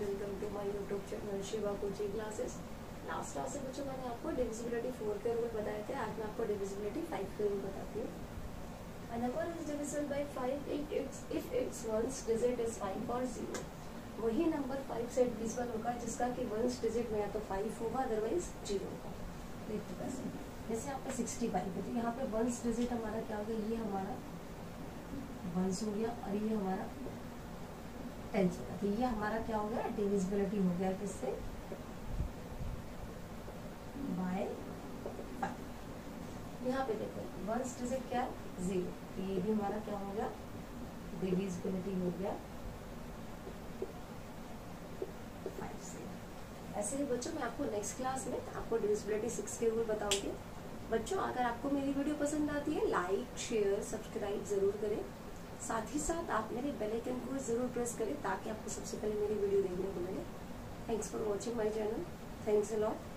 Welcome to my YouTube channel Shiva coaching classes. Last class से बच्चों मैंने आपको डिविजिबिलिटी 4 के रूल बताए थे। आज मैं आपको डिविजिबिलिटी 5 के रूल बताती हूँ। A number is divisible by 5 if its ones digit is 5 or 0। वही नंबर 5 से डिविजिबल होगा जिसका कि वंस डिजिट में या तो 5 होगा अदरवाइज 0 होगा। देखते कैसे, जैसे यहाँ पे 65 है तो यहाँ पे वंस डिजिट हमारा क्या हो गया, ये हमारा वंस हो गया और ये हमारा टेंस होगा। तो ये हमारा क्या हो गया, डिविजिबिलिटी हो गया किससे, बाय 5। यहाँ पे देखो वंस डिजिट क्या है, 0, तो ये भी हमारा क्या हो गया, डिविजिबिलिटी हो गया 5 से। ऐसे ही बच्चों मैं आपको नेक्स्ट क्लास में आपको डिविजिबिलिटी 6 के रूल बताऊंगी। बच्चों अगर आपको मेरी वीडियो पसंद आती है लाइक शेयर सब्सक्राइब जरूर करें। साथ ही साथ आप मेरे बेल आइकन को जरूर प्रेस करें ताकि आपको सबसे पहले मेरी वीडियो देखने को मिले। Thanks for watching my channel. Thanks a lot.